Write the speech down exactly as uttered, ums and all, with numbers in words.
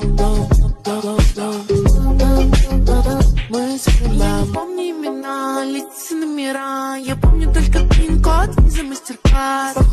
Мы я не помню имена, лица, номера. Я помню только пин-код, виза, мастер-класс.